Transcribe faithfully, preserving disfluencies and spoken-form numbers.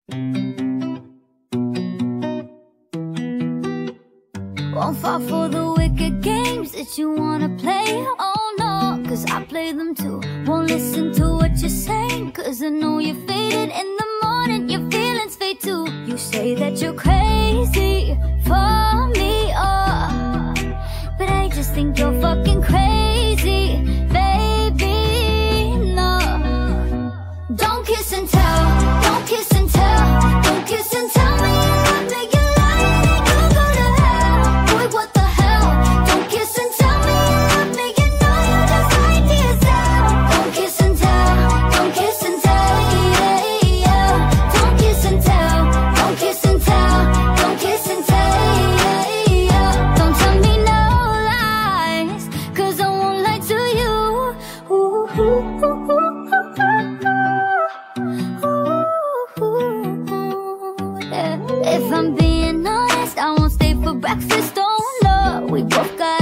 Won't fall for the wicked games that you wanna play. Oh no, cause I play them too. Won't listen to what you're saying, cause I know you're faded. In the morning your feelings fade too. You say that you're crazy for me, oh, but I just think you're fucking crazy, baby, no. Don't kiss and tell, don't kiss and tell, don't kiss and tell me you love me, you lie and you go to hell. Boy, what the hell? Don't kiss and tell me you love me, you know you just lied to yourself. Don't kiss and tell, don't kiss and tell, yeah, yeah. Don't kiss and tell, don't kiss and tell, don't kiss and tell, yeah, yeah. Don't tell me no lies, cause I won't lie to you. Ooh, ooh, ooh, ooh, ooh. If I'm being honest, I won't stay for breakfast, oh no. We both got